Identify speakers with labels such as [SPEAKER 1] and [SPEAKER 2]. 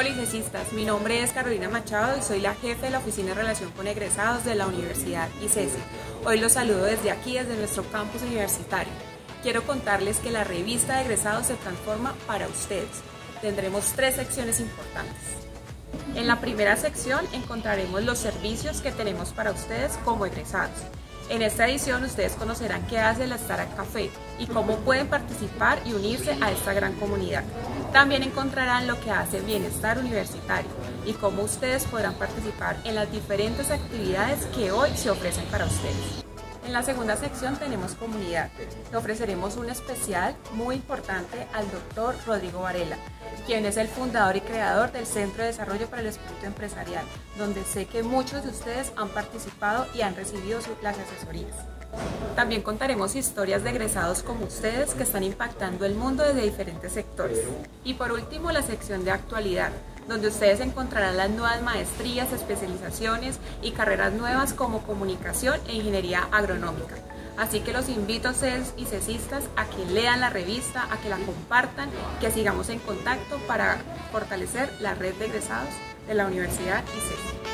[SPEAKER 1] Hola ICESistas, mi nombre es Carolina Machado y soy la jefe de la Oficina de Relación con Egresados de la Universidad ICESI. Hoy los saludo desde aquí, desde nuestro campus universitario. Quiero contarles que la revista de egresados se transforma para ustedes. Tendremos 3 secciones importantes. En la primera sección encontraremos los servicios que tenemos para ustedes como egresados. En esta edición ustedes conocerán qué hace la Startup Café y cómo pueden participar y unirse a esta gran comunidad. También encontrarán lo que hace Bienestar Universitario y cómo ustedes podrán participar en las diferentes actividades que hoy se ofrecen para ustedes. En la segunda sección tenemos comunidad. Le ofreceremos un especial muy importante al Dr. Rodrigo Varela, quien es el fundador y creador del Centro de Desarrollo para el Espíritu Empresarial, donde sé que muchos de ustedes han participado y han recibido las asesorías. También contaremos historias de egresados como ustedes que están impactando el mundo desde diferentes sectores. Y por último, la sección de actualidad, donde ustedes encontrarán las nuevas maestrías, especializaciones y carreras nuevas como comunicación e ingeniería agronómica. Así que los invito a ustedes ICESistas a que lean la revista, a que la compartan, que sigamos en contacto para fortalecer la red de egresados de la Universidad ICESI.